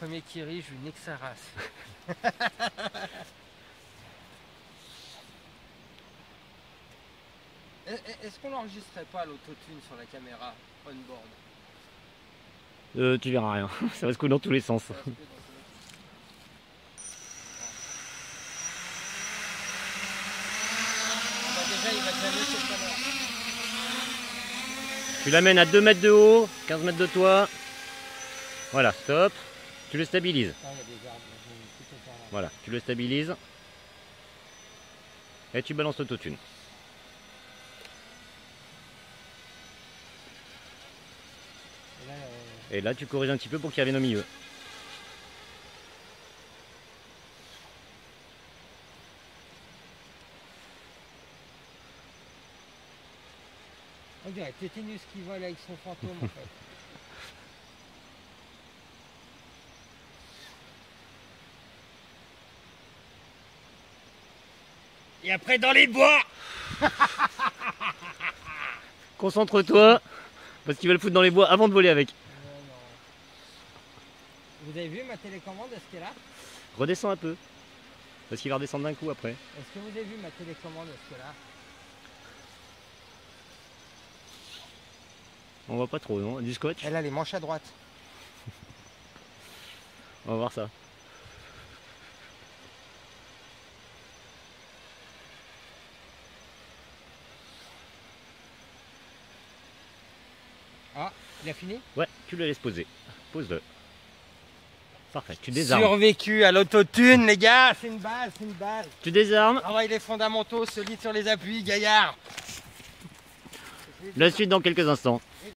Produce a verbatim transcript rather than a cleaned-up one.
premier qui rit, je lui nique sa race. Est-ce qu'on n'enregistrerait pas l'autotune sur la caméra on-board? euh, Tu verras rien, ça va se couler dans tous les sens. Bah, déjà, il va déjà mieux que tout à l'heure. Tu l'amènes à deux mètres de haut, quinze mètres de toit. Voilà, stop. Tu le stabilises. Ah, il y a des arbres, tout au par là. Voilà, tu le stabilises. Et tu balances l'autotune. Et là, euh... Et là, tu corriges un petit peu pour qu'il revienne au milieu. On dirait Téténus qui vole avec son fantôme en fait. Et après dans les bois. Concentre-toi, parce qu'il va le foutre dans les bois avant de voler avec. Euh, non. Vous avez vu ma télécommande, est-ce qu'elle est là? Redescends un peu, parce qu'il va redescendre d'un coup après. Est-ce que vous avez vu ma télécommande, est-ce qu'elle est là? On voit pas trop, non? Du scotch? Elle a les manches à droite. On va voir ça. Ah, il a fini? Ouais, tu le laisses poser. Pose-le. Parfait, tu désarmes. Survécu à l'autotune, les gars, c'est une base, c'est une base. Tu désarmes. Travaille les fondamentaux, solide sur les appuis, gaillard. La suite dans quelques instants.